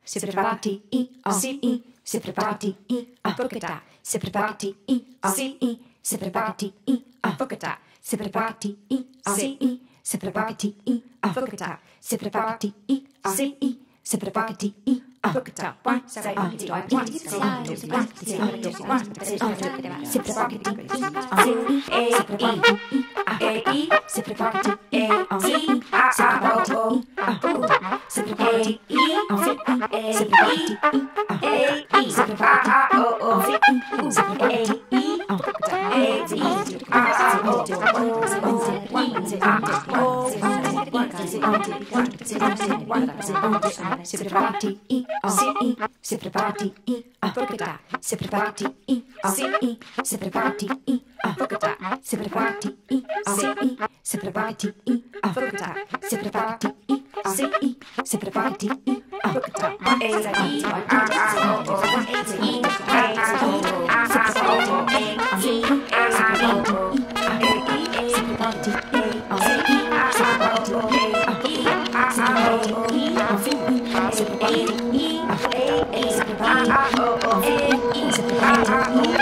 Se preparati I O C I, se preparati I Avocata, se preparati I O C I, se preparati I Avocata, se preparati I O C I, se preparati I Avocata, se preparati I O C I, se preparati I Avocata. One, say one, say one, say one, say one, say one, se preparati I O C I, se preparati I O C I, se preparati I O se preparati I O se preparati I se preparati O se preparati I se preparati I O se preparati I Avocata, se preparati I O se preparati I Avocata, se preparati I O se preparati I Avocata, se preparati I O se preparati I Avocata,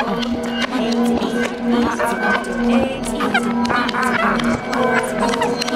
se